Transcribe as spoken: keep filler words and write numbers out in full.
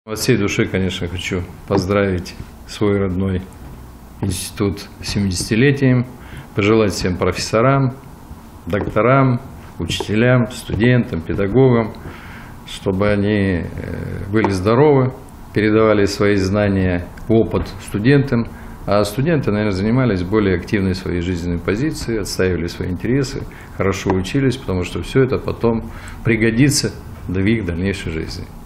От всей души, конечно, хочу поздравить свой родной институт с семидесятилетием, пожелать всем профессорам, докторам, учителям, студентам, педагогам, чтобы они были здоровы, передавали свои знания, опыт студентам, а студенты, наверное, занимались более активной своей жизненной позицией, отстаивали свои интересы, хорошо учились, потому что все это потом пригодится в их дальнейшей жизни.